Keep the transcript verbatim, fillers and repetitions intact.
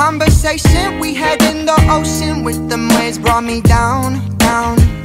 conversation we had in the ocean with the waves brought me down, down.